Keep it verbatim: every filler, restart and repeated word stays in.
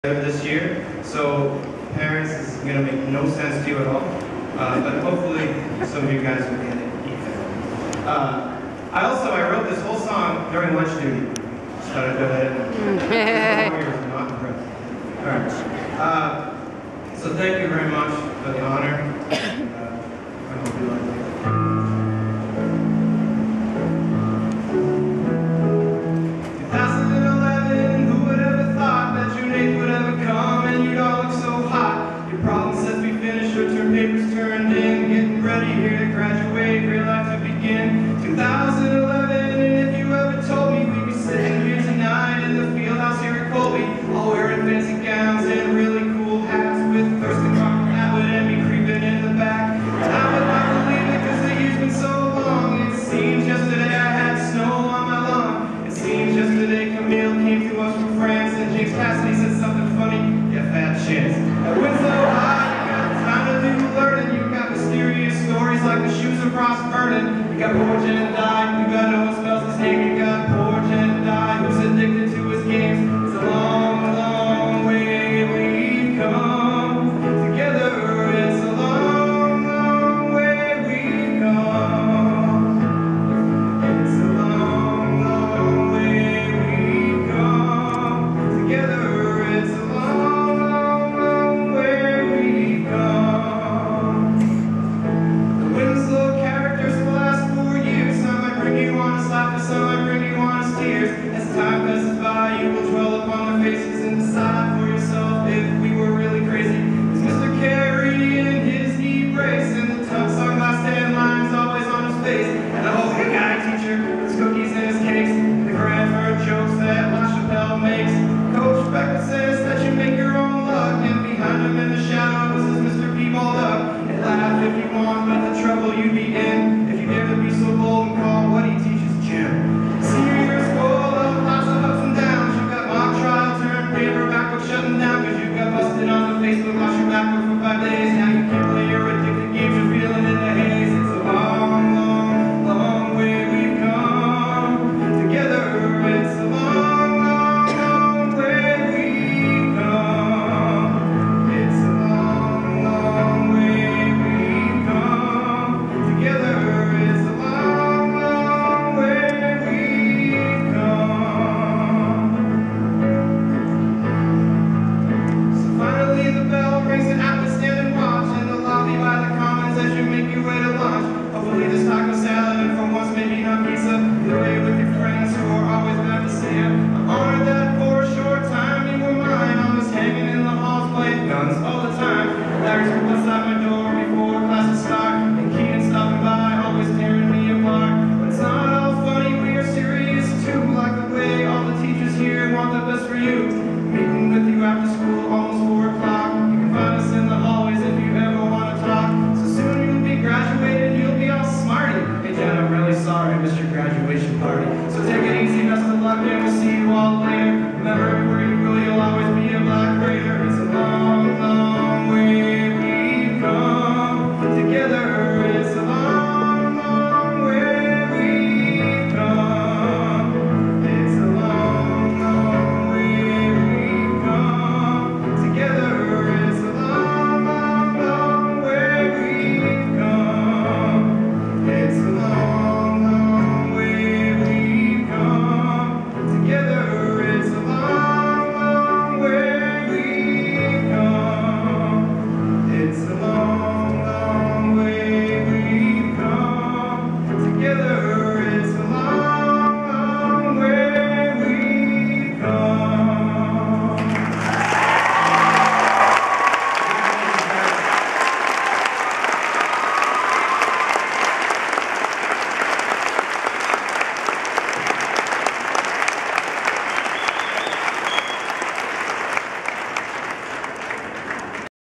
This year, so parents, this is going to make no sense to you at all, uh, but hopefully some of you guys will get it even. Uh, I also, I wrote this whole song during lunch duty. Just thought I'd go ahead and not impressed. All right. Uh, so thank you very much for the honor. Uh, I hope you like it. Papers turned in, getting ready here to graduate, real life to begin. two thousand eleven, and if you ever told me we'd be sitting here tonight in the field house here at Colby, all wearing fancy gowns and really cool hats with Thurston Crockett that would end me creeping in the back. I would not believe it because the year's been so long. It seems yesterday I had snow on my lawn. It seems yesterday Camille came to us from France and James Cassidy said something funny. Yeah, fat chance. That wind's so high. Learning, you got mysterious stories like the shoes of Ross Vernon. You got poor Jedediah, you got no one spells his name. You got poor Jedediah who's addicted to his games. It's a long, long way we've come together. It's a long, long way we've come. It's a long, long way we've come together. It's a long, long, long way we've come. Some might bring you honest tears. As time passes by, you will dwell upon their faces and decide for yourself if we were really crazy. Is Mister Carey in his knee brace and the tough sunglass tan lines always on his face, and the whole hey guy teacher puts cookies in his cakes, and the grammar jokes that La Chapelle makes. Coach Beckett says that you make your own luck, and behind him in the shadows is Mister Peebald up. And laugh if you want, but the trouble you'd be in if you dare to be so bold and call what he teaches Jim. Senior year's full of lots of ups and downs. You got mock trial, turned paper backward, shutting down because you got busted on the Facebook, lost your backward for five days. Now you can't play your addicted games, you're feeling in the haze. It's a long, long, long way we've come together. It's a long, long, long way we've come. It's a long, long way we've come together. It's a long, long way. Hopefully this taco salad and for once maybe not pizza. You're away with your friends who are always glad to see you. I'm honored that